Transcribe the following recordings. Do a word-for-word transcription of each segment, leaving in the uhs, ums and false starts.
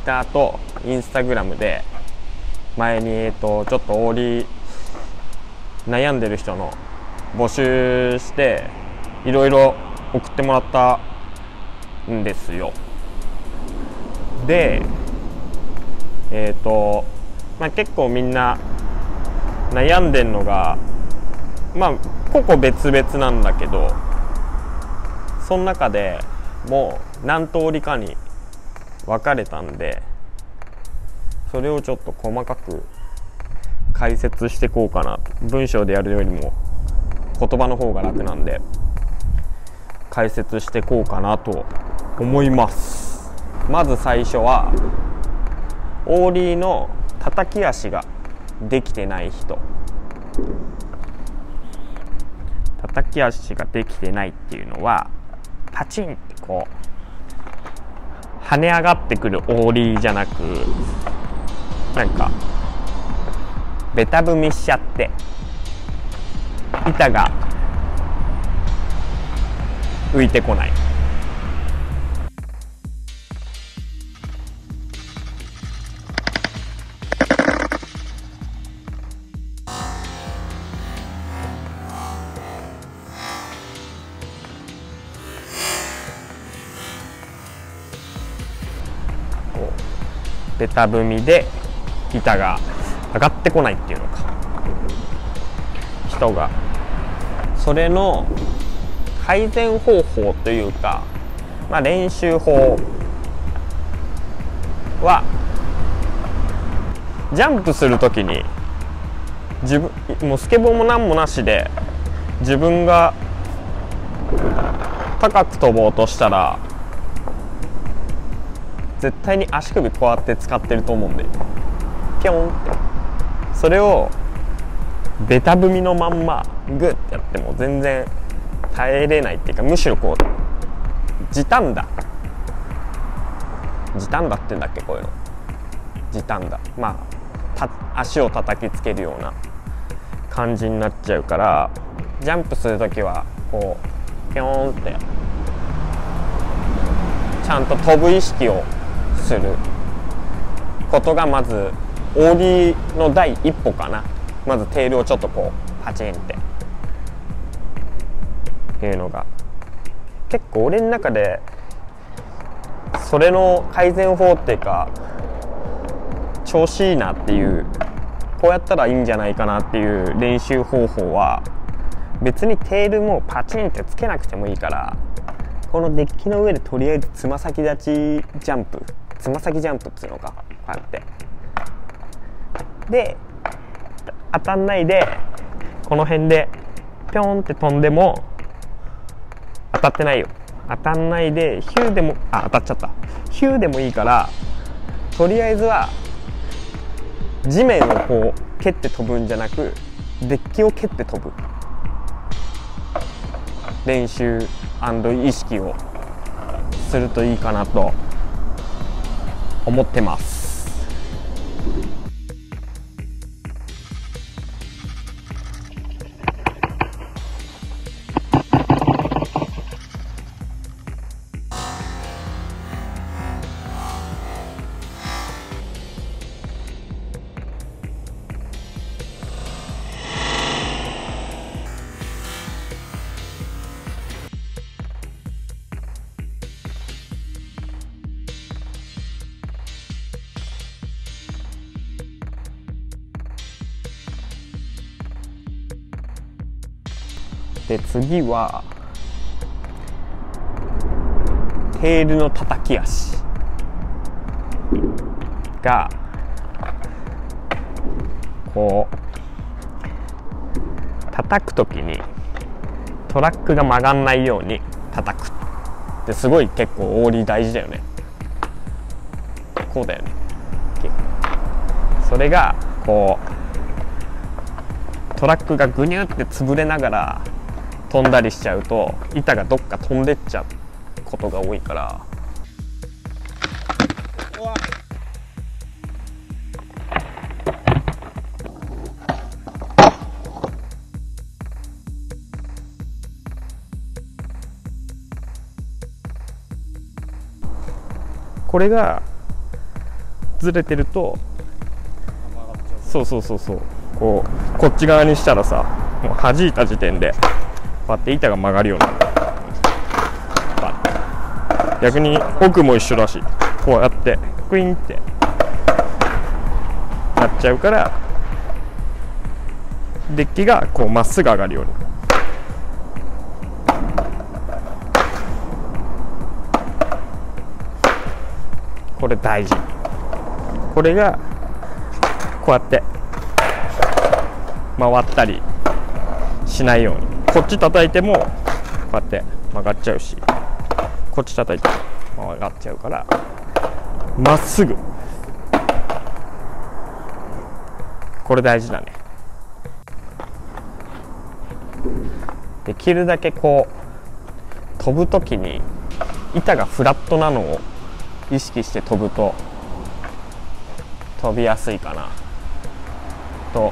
ターとインスタグラムで前に、えー、とちょっとオーリー悩んでる人の募集していろいろ送ってもらったんですよ。でえっ、ー、と、まあ、結構みんな悩んでんのがまあ個々別々なんだけど、その中でもう何通りかに分かれたんで、それをちょっと細かく解説していこうかな。文章でやるよりも言葉の方が楽なんで解説していこうかなと思います。まず最初はオーリーの叩き足ができてない人。叩き足ができてないっていうのはパチンってこう跳ね上がってくるオーリーじゃなく、なんかベタ踏みしちゃって板が浮いてこない。ベタ踏みで板が上がってこないっていうのか、人がそれの改善方法というか、まあ、練習法はジャンプするときに自分もうスケボーもなんもなしで自分が高く飛ぼうとしたら絶対に足首こうやって使ってると思うんで、ピョンってそれをベタ踏みのまんまグッてやっても全然耐えれないっていうか、むしろこう時短だ時短だって言うんだっけ、こういうの時短だ、まあた足を叩きつけるような感じになっちゃうから、ジャンプするときはこうピョーンってちゃんと飛ぶ意識をすることがまずオーリーの第一歩かな。まずテールをちょっとこうパチンっていうのが結構俺の中でそれの改善法っていうか、調子いいなっていう、こうやったらいいんじゃないかなっていう練習方法は、別にテールもパチンってつけなくてもいいから、このデッキの上でとりあえずつま先立ちジャンプ、つま先ジャンプっていうのか、こうやってで当たんないでこの辺でピョンって飛んでも当たってないよ、当たんないでヒューでも、あ当たっちゃった、ヒューでもいいから、とりあえずは地面をこう蹴って飛ぶんじゃなくデッキを蹴って飛ぶ練習&意識をするといいかなと思ってます。で次はテールの叩き足がこう叩くときにトラックが曲がんないように叩くってすごい結構オーリー大事だよね。こうだよね。それがこうトラックがぐにゅって潰れながら飛んだりしちゃうと板がどっか飛んでっちゃうことが多いから、これがずれてると、そうそうそうそう、こうこっち側にしたらさ、もう弾いた時点でこうやって板が曲がるようになる。逆に奥も一緒だし、こうやってクイーンってなっちゃうから、デッキがこうまっすぐ上がるように。これ大事。これがこうやって回ったりしないように。こっち叩いてもこうやって曲がっちゃうし、こっち叩いても曲がっちゃうから、まっすぐ。これ大事だね。できるだけこう飛ぶときに板がフラットなのを意識して飛ぶと飛びやすいかなと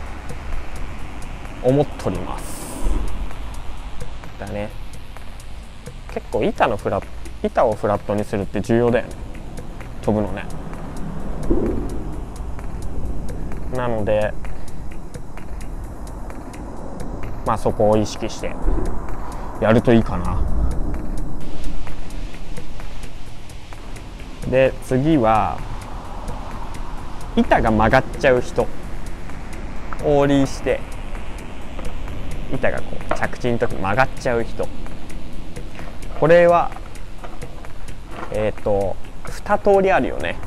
思っております。だね。結構板のフラ板をフラットにするって重要だよね、飛ぶのね。なのでまあそこを意識してやるといいかな。で次は板が曲がっちゃう人、オーリーして板がこう着地の時曲がっちゃう人、これはえっとに通りあるよね。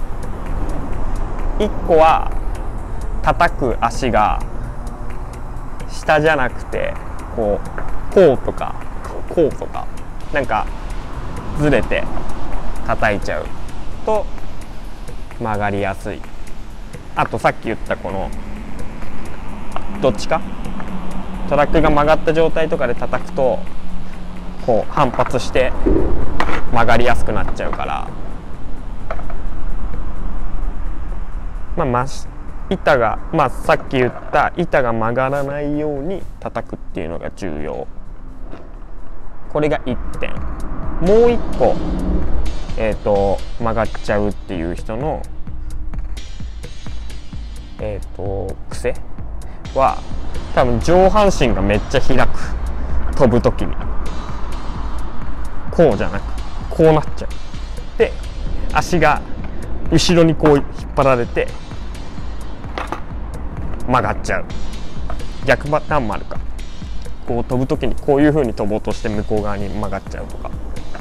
いっこは叩く足が下じゃなくてこうこうとかこうとかなんかずれて叩いちゃうと曲がりやすい。あとさっき言ったこのどっちかトラックが曲がった状態とかで叩くとこう反発して曲がりやすくなっちゃうから、まあま板がまあさっき言った板が曲がらないように叩くっていうのが重要。これがいってん。もういっこえーと曲がっちゃうっていう人のえーと癖は多分上半身がめっちゃ開く。飛ぶ時にこうじゃなくこうなっちゃう。で足が後ろにこう引っ張られて曲がっちゃう。逆パターンもあるか。こう飛ぶ時にこういう風に飛ぼうとして向こう側に曲がっちゃうとか。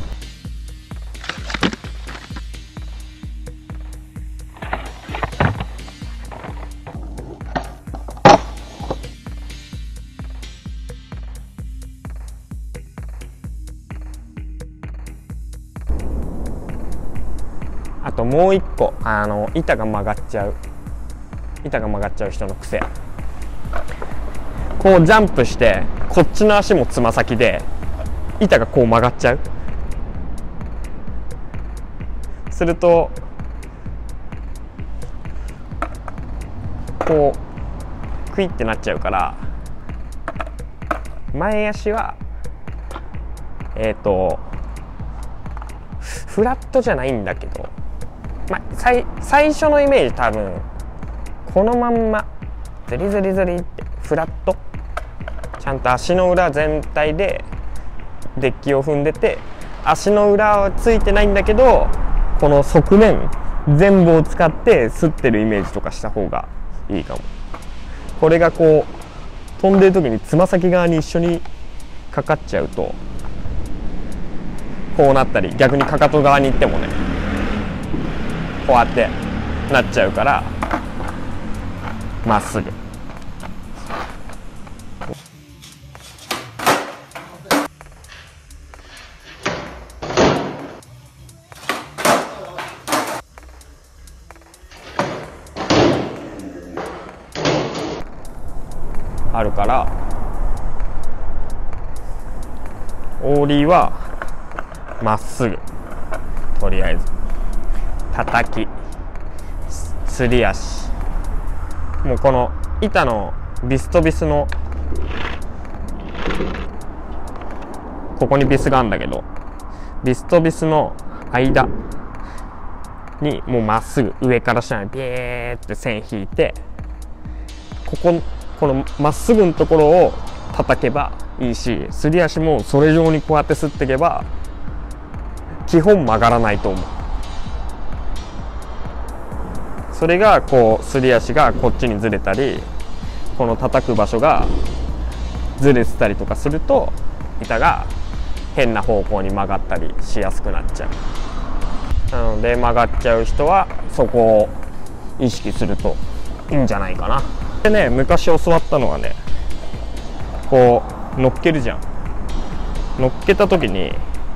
あともう一個、あの板が曲がっちゃう板が曲がっちゃう人の癖、こうジャンプしてこっちの足もつま先で板がこう曲がっちゃう。するとこうクイってなっちゃうから、前足はえっとフラットじゃないんだけど、まあ、最, 最初のイメージ多分このまんまズリズリズリってフラット、ちゃんと足の裏全体でデッキを踏んでて足の裏はついてないんだけど、この側面全部を使って擦ってるイメージとかした方がいいかも。これがこう飛んでる時につま先側に一緒にかかっちゃうとこうなったり、逆にかかと側に行ってもねこうやってなっちゃうからまっすぐ。あるからオーリーはまっすぐ、とりあえず叩きすり足、もうこの板のビスとビスのここにビスがあるんだけど、ビスとビスの間にもうまっすぐ上から下にビーって線引いて、こここのまっすぐのところを叩けばいいし、すり足もそれ上にこうやってすっていけば基本曲がらないと思う。それがこうすり足がこっちにずれたり、この叩く場所がずれてたりとかすると板が変な方向に曲がったりしやすくなっちゃう。なので曲がっちゃう人はそこを意識するといいんじゃないかな。でね、昔教わったのはね、こう乗っけるじゃん。乗っけた時に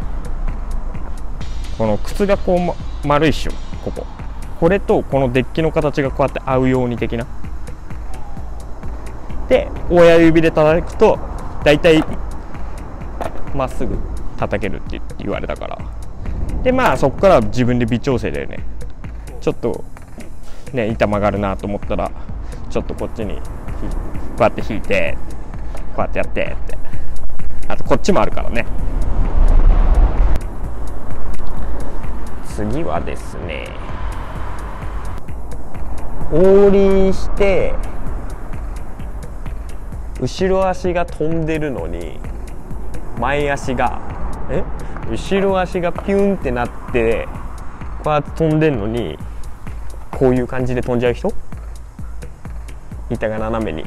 この靴がこう、ま、丸いっしょ、こここれとこのデッキの形がこうやって合うように的なで、親指で叩くとだいたいまっすぐ叩けるって言われたから、でまあそこから自分で微調整でね、ちょっとね板曲がるなと思ったらちょっとこっちにこうやって引いてこうやってやってって、あとこっちもあるからね。次はですね、往輪して後ろ足が飛んでるのに前足がえ後ろ足がピュンってなってこうやって飛んでるのにこういう感じで飛んじゃう人、板が斜めに。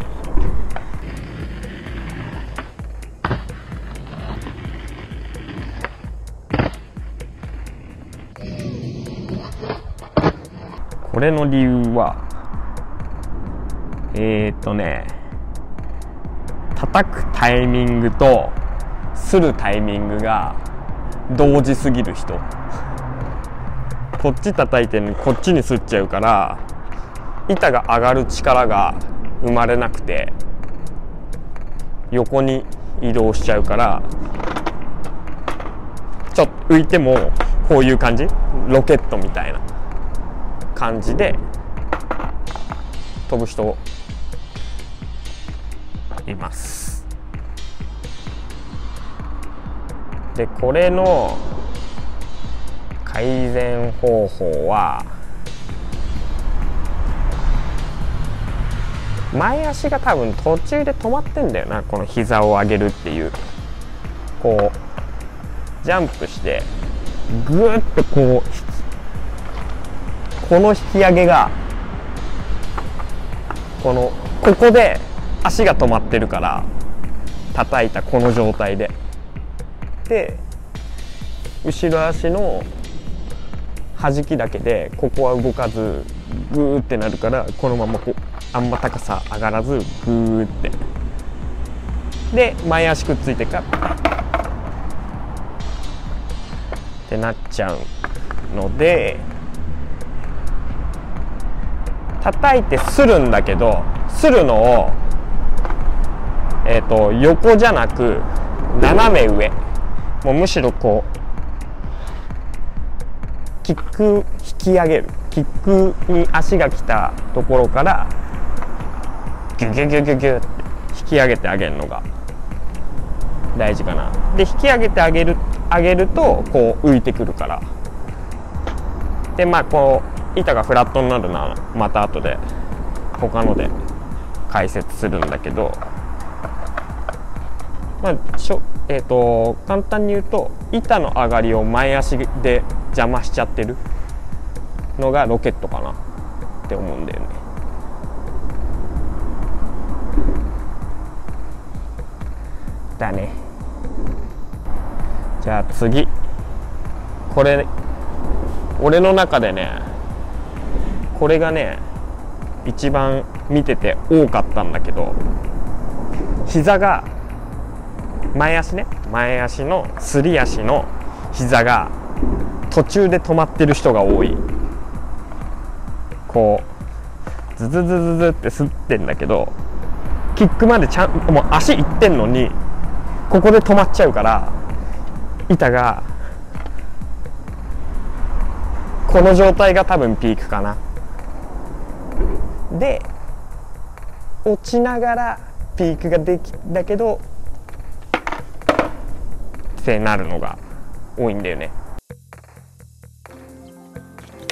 これの理由はえー、っとね叩くタイミングとするタイミングが同時すぎる人こっち叩いてるのにこっちにすっちゃうから板が上がる力が生まれなくて横に移動しちゃうから、ちょっと浮いてもこういう感じ、ロケットみたいな感じで飛ぶ人います。でこれの改善方法は、前足が多分途中で止まってんだよな。この膝を上げるっていう、こうジャンプしてグーッとこうこの引き上げがこのここで足が止まってるから、叩いたこの状態でで後ろ足の弾きだけでここは動かずグーってなるから、このままこうあんま高さ上がらずグーってで前足くっついてからってなっちゃうので、叩いてするんだけど、するのをえーと横じゃなく斜め上、もうむしろこうキック引き上げる、キックに足が来たところからギュギュギュギュギュって引き上げてあげるのが大事かな。で引き上げてあげる上げるとこう浮いてくるから、でまあこう板がフラットになるのはまた後で他ので解説するんだけど、まあしょえーと簡単に言うと、板の上がりを前足で邪魔しちゃってるのがロケットかなって思うんだよね。だね。じゃあ次、これ俺の中でね、これがね一番見てて多かったんだけど、膝が前足ね前足のすり足の膝が途中で止まってる人が多い。こうズズズズズってすってんだけど、キックまでちゃんもう足いってんのにここで止まっちゃうから、板がこの状態が多分ピークかな。で落ちながらピークができだけどってなるのが多いんだよね。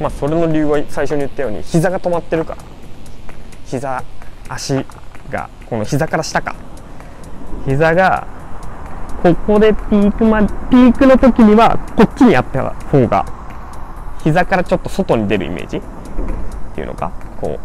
まあそれの理由は最初に言ったように膝が止まってるから。膝足がこの膝から下か、膝がここでピークまピークの時にはこっちにあった方が膝からちょっと外に出るイメージっていうのか、こう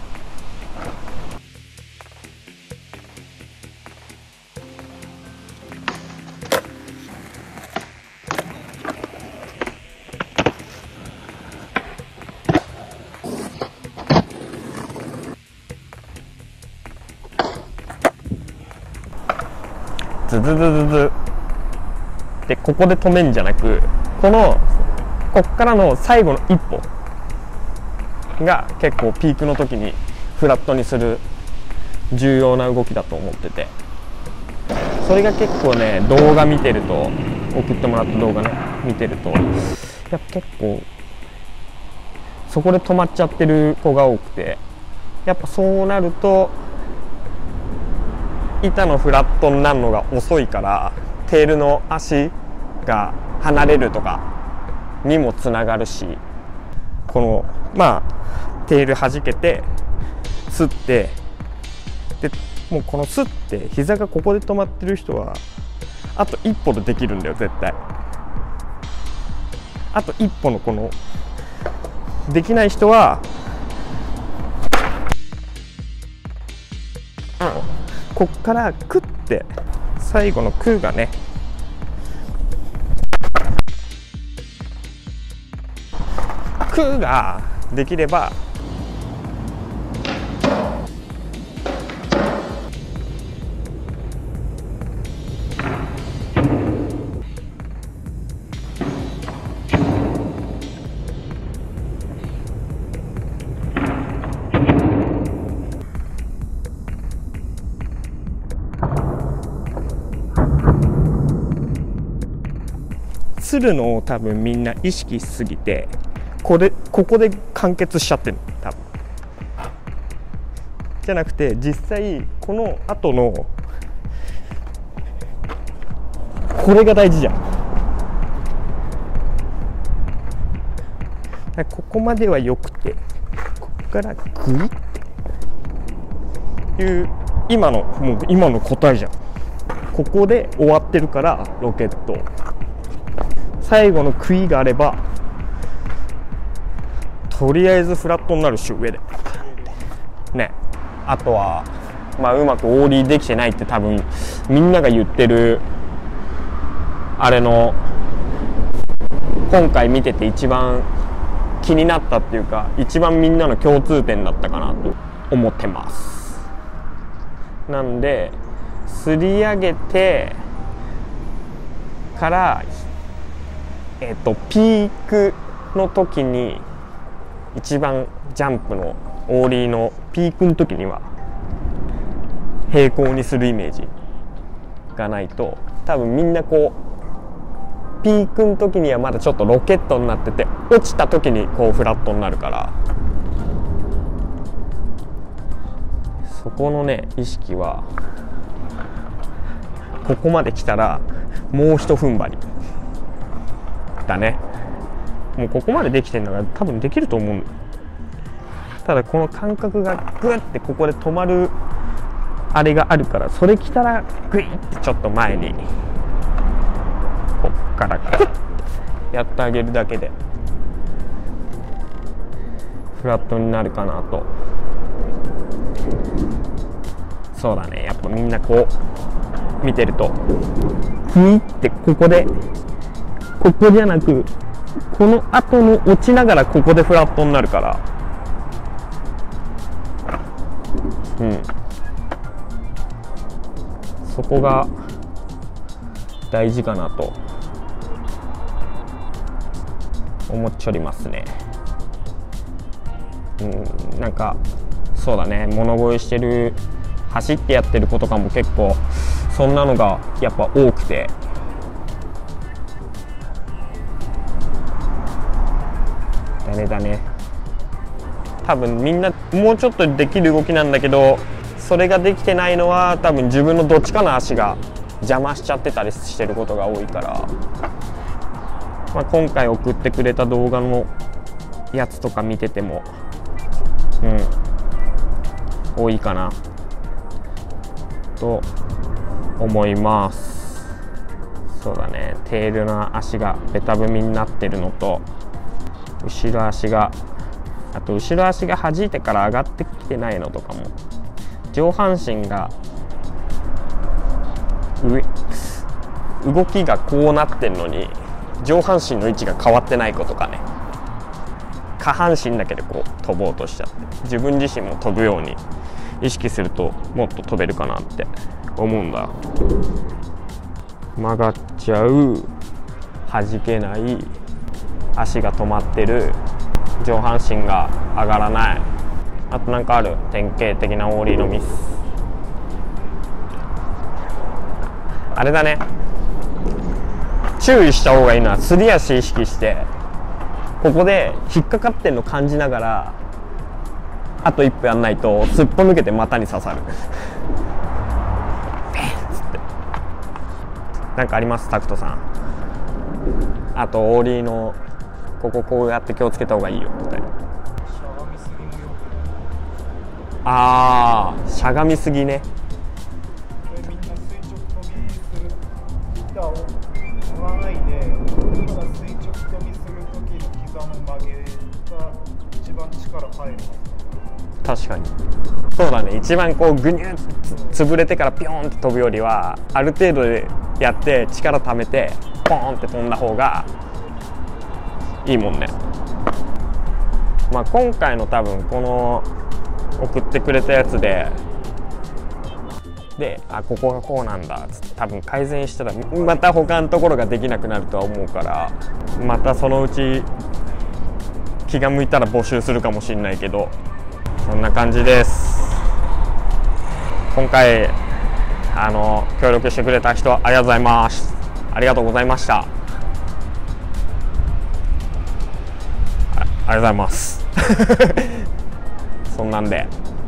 ズズズズズでここで止めんじゃなく、このこっからの最後の一歩が結構ピークの時にフラットにする重要な動きだと思ってて、それが結構ね動画見てると、送ってもらった動画ね見てるとやっぱ結構そこで止まっちゃってる子が多くて、やっぱそうなると板のフラットになるのが遅いからテールの足が離れるとかにもつながるし、このまあテール弾けてスッてでもうこのスッて膝がここで止まってる人はあと一歩でできるんだよ絶対。あと一歩のこのできない人は、うんこっからクッて最後のクーがねクーができればするのを多分みんな意識しすぎてこれここで完結しちゃってる多分じゃなくて、実際この後のこれが大事じゃん。ここまではよくてここからグイッいう今のもう今の答えじゃん。ここで終わってるからロケット最後のクイがあればとりあえずフラットになるし上でね。あとはまあうまくオーリーできてないって多分みんなが言ってるあれの今回見てて一番気になったっていうか一番みんなの共通点だったかなと思ってます。なんで擦り上げてからえっとピークの時に一番ジャンプのオーリーのピークの時には平行にするイメージがないと多分みんなこうピークの時にはまだちょっとロケットになってて落ちた時にこうフラットになるから、そこのね意識はここまで来たらもうひと踏ん張りだね。もうここまでできてるのが多分できると思う。ただこの感覚がグッてここで止まるあれがあるから、それ来たらグイッてちょっと前にこっからグッてやってあげるだけでフラットになるかなと。そうだね、やっぱみんなこう見てるとグイッてここでここじゃなくこの後の落ちながらここでフラットになるから、うん、そこが大事かなと思っちょりますね。うん、なんかそうだね、物乞いしてる走ってやってる子とかも結構そんなのがやっぱ多くて、ダメだね。多分みんなもうちょっとできる動きなんだけど、それができてないのは多分自分のどっちかの足が邪魔しちゃってたりしてることが多いから、まあ、今回送ってくれた動画のやつとか見てても、うん、多いかなと思います。そうだね、テールの足がベタ踏みになってるのと、後ろ足があと後ろ足が弾いてから上がってきてないのとかも、上半身が上動きがこうなってんのに上半身の位置が変わってない子とかね、下半身だけでこう飛ぼうとしちゃって、自分自身も飛ぶように意識するともっと飛べるかなって思うんだ。曲がっちゃう、弾けない、足が止まってる、上半身が上がらない、あとなんかある典型的なオーリーのミス。あれだね、注意した方がいいのはすり足意識して、ここで引っかかってんの感じながらあと一歩やんないとすっぽ抜けて股に刺さるなんかありますタクトさん？あとオーリーのこここうやって気をつけた方がいいよみたいな。ああ、しゃがみすぎね。 みんな垂直跳びする板を踏まないで、ただ垂直跳びする時の膝の曲げが一番力入る。 確かにそうだね。一番こうグニュッ潰れてからピョーンって飛ぶよりは、ある程度でやって力溜めてポーンって飛んだ方がいいもんね。まあ今回の多分この送ってくれたやつでであここがこうなんだっつって多分改善したらまた他のところができなくなるとは思うから、またそのうち気が向いたら募集するかもしれないけど、そんな感じです。今回あの協力してくれた人ありがとうございます。ありがとうございました。 あ, ありがとうございますそんなんで